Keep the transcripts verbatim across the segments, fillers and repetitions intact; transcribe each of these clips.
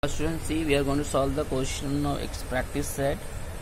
Students, see, we are going to solve the question of X practice set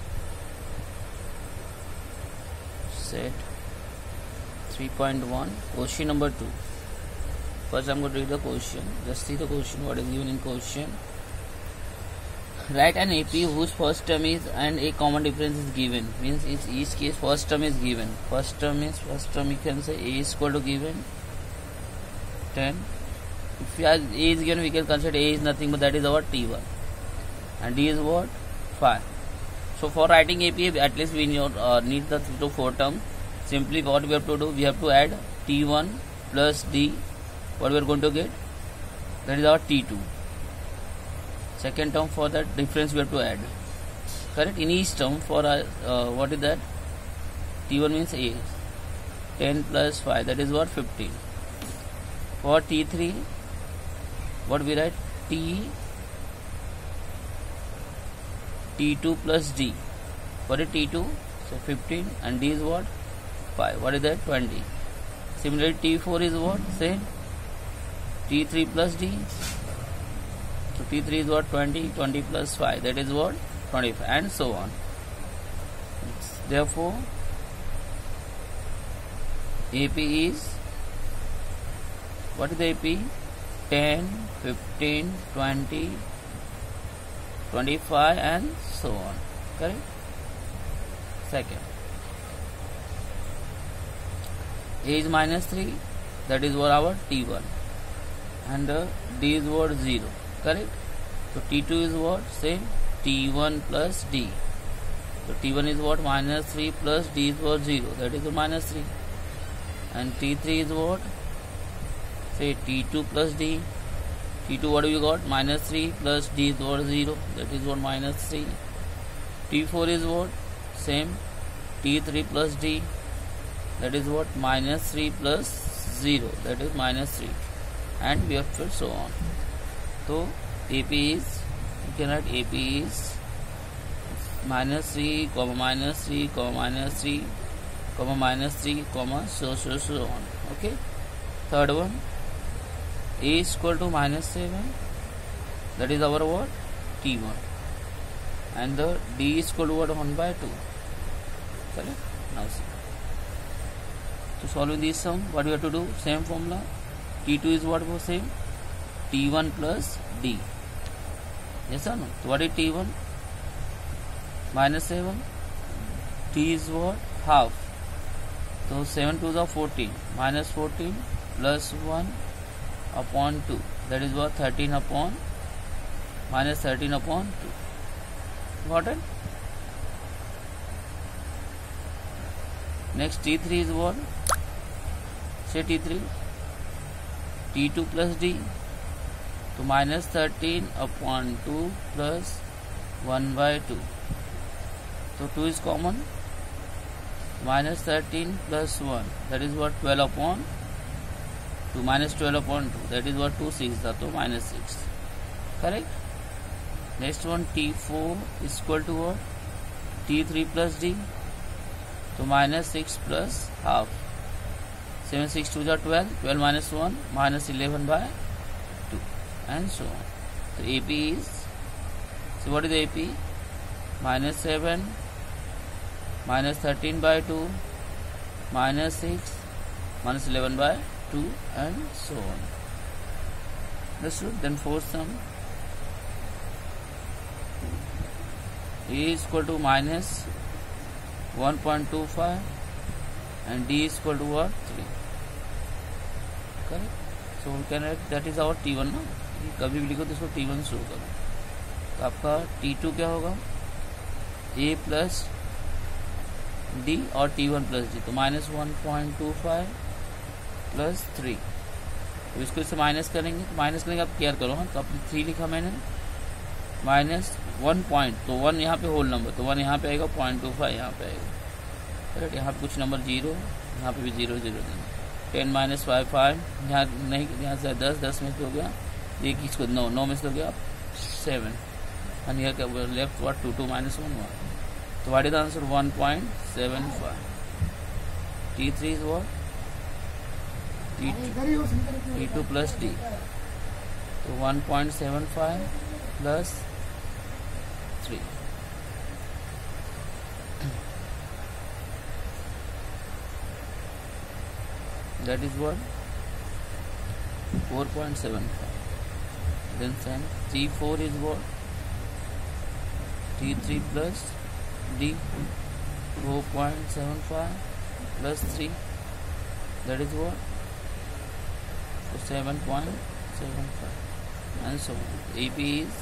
set three point one, question number two. First I'm going to read the question. Just see the question, what is given in question. Write an A P whose first term is and a common difference is given. Means in each case first term is given. First term is first term you can say A is equal to given ten. If A is given, we can consider A is nothing but that is our T one and D is what? five. So for writing A P, at least we need, uh, need the three to four term. Simply what we have to do, we have to add T one plus D. What we are going to get? That is our T two. Second term, for that difference we have to add. Correct? In each term for uh, uh, what is that? T one means A. ten plus five, that is what? fifteen. For T three, what we write? T T2 plus D. What is T two? So fifteen, and D is what? five. What is that? twenty. Similarly, T four is what? Same. T three plus D. So T three is what? twenty. twenty plus five. That is what? twenty-five, and so on. Therefore, A P is, what is the A P? ten, fifteen, twenty, twenty-five, and so on. Correct? Second, A is minus three, that is what our T one, and uh, D is what? zero. Correct? So T two is what? Same. T one plus D. So T one is what? Minus three plus D is what? zero. That is minus three. And T three is what? Say T two plus D. T two, what do you got? Minus three plus D is what? zero. That is what? Minus three. T four is what? Same. T three plus D. That is what? Minus three plus zero. That is minus three. And we have to so on. So A P is, you can write A P is minus three, comma minus three, comma minus three, comma minus three, comma so so so on. Okay. Third one, A is equal to minus seven. That is our what? T one. And the D is equal to what? one by two. Correct? Now see. To solve this sum, what we have to do? Same formula. T two is what was same? T one plus D. Yes or no? So what is T one? Minus seven. T is what? Half. So seven twos are fourteen. Minus fourteen plus one upon two. That is what? thirteen upon minus thirteen upon two. Got it? Next T three is what? Say T three. T two plus D. So minus thirteen upon two plus one by two. So two is common. Minus thirteen plus one. That is what? twelve upon two. Minus twelve upon two. That is what? two six. That is minus six. Correct? Next one, T four is equal to what? T three plus D. So minus six plus half. seven six two are twelve. twelve minus one. Minus eleven by two. And so on. So A P is, so what is the A P? Minus seven. Minus thirteen by two. Minus six. Minus eleven by two, and so on. Understood? Then fourth sum, A is equal to minus one point two five and D is equal to what? three. Correct? So we can write that is our T one ना, कभी भी लिखो तो इसको T one शुरू करो. तो आपका T two क्या होगा? A plus D और T one plus D. तो minus one point two five plus three. तो इसको इससे माइनस करेंगे. तो माइनस करेंगे, आप केयर करो. हाँ, तो आपने थ्री लिखा मैंने. माइनस वन पॉइंट, तो वन यहाँ पे होल नंबर, तो वन यहाँ पे आएगा. पॉइंट टू फाइव यहाँ पे आएगा. करेक्ट? यहाँ पे कुछ नंबर जीरो, यहाँ पे भी जीरो जीरो देंगे. Ten minus five five. यहाँ नहीं, यहाँ से दस, दस में से हो गया एक, इसको नौ, नौ में से हो गया सेवन. एंड यहाँ क्या left what? Two two minus one one. तो what is the answer? One point seven five. T three is what? T two plus D. So one point seven five plus three. That is what? four point seven five. Then same T four is what? T three plus D, four point seven five plus three. That is what? seven point seven five. And so A P is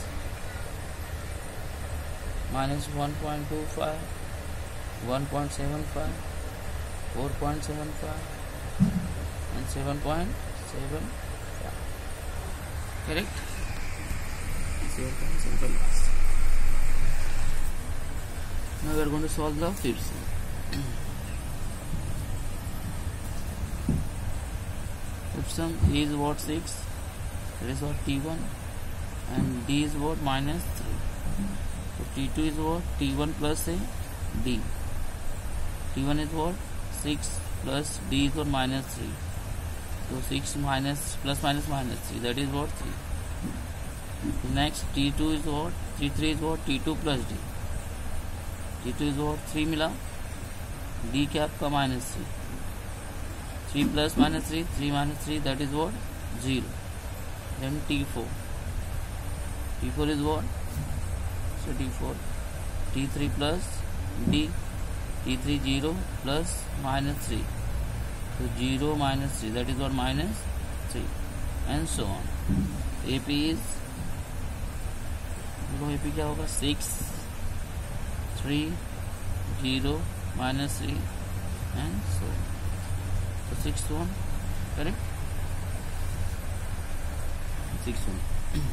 minus one point two five, one point seven five, four point seven five, and seven point seven five. Correct? zero point seven five. Now we are going to solve the fifth sum. Fifth sum is what? six. That is what? T one. And D is what? Minus three. So T two is what? T one plus a D. T one is what? six plus D is what? Minus three. So six minus plus minus minus three. That is what? three. So next T two is what? T three is what? T two plus D. T two is what? three मिला. D क्या आपका minus three. three plus minus three. three minus three. That is what? zero. Then T four. T four is what? So T four. T three plus D. T three zero plus minus three. So zero minus three. That is what? Minus three. And so on. A P is, A P क्या होगा? six, three, zero, minus three, and so on. So sixth one, correct? Sixth one.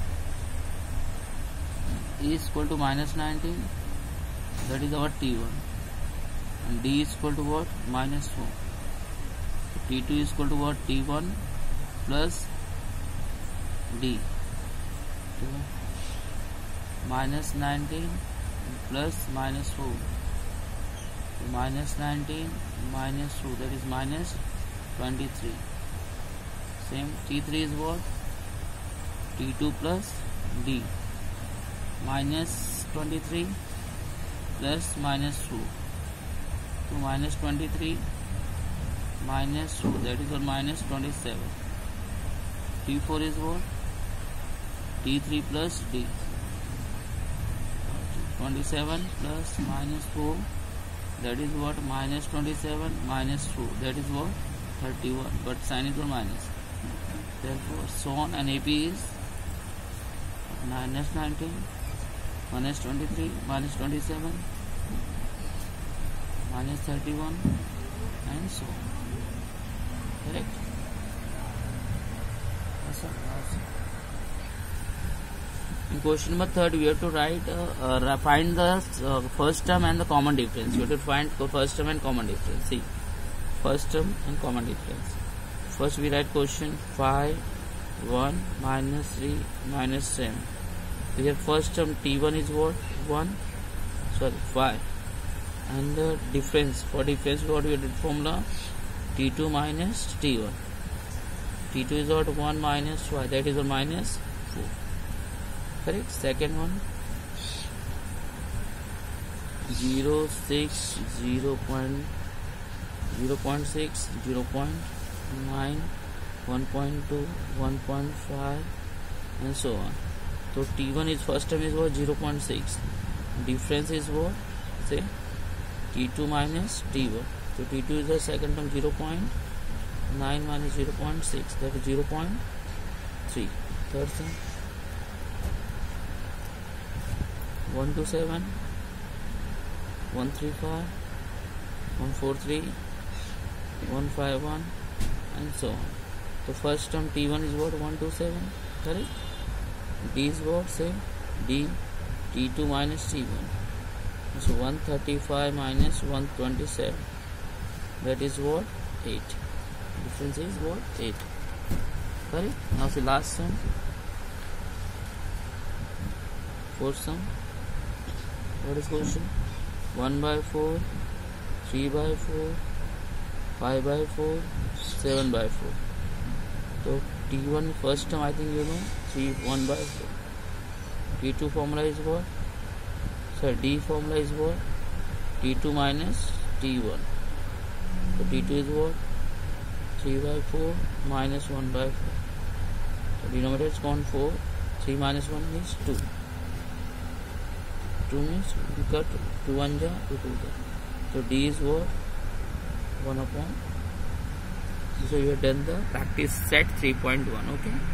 E is equal to minus nineteen. That is our T one. And D is equal to what? Minus four. So T two is equal to what? T one plus D. Minus nineteen plus minus four. So minus nineteen minus two. That is minus twenty-three. Same T three is what? T two plus D. Minus twenty-three plus minus two. So minus twenty-three minus two. That is what? Minus twenty-seven. T four is what? T three plus D. twenty-seven plus minus four. That is what? Minus twenty-seven minus two. That is what? thirty-one. But sign is what? Minus. Therefore, so on, and A P is minus nineteen, minus twenty-three, minus twenty-seven, minus thirty-one, and so on. Correct? That's all. In question number third, we have to write, uh, uh, find the uh, first term and the common difference. You have to find the first term and common difference. See, first term and common difference. First, we write question five, one, minus three, minus seven. We have first term T one is what? one, sorry, five. And the difference, for difference, what we did formula? T two minus T one. T two is what? one minus five. That is a minus four. Correct? Second one, zero, six, zero point zero point six, zero point nine, one point two, one point five, and so on. So T one is first term is what? zero point six. Difference is what? Say T two minus T one. So T two is the second term, zero point nine minus zero point six. That is zero point three. Third term, one two seven, one three five, one four three, one five one, and so on. The first term T one is what? one two seven. Correct? D is what? Say D. T two minus T one. So one thirty-five minus one twenty-seven. That is what? eight. Difference is what? eight. Correct? Now the last sum. Fourth sum. What is question? one by four, three by four, five by four, seven by four. So T one first term, I think you know, three, one by four. T T two formula is what? So D formula is what? T two minus T one. So T two is what? three by four minus one by four. So denominator is gone four. three minus one is two. two means we cut two one ja to two ja. So D is what? one upon. So you have done the practice set three point one. Okay.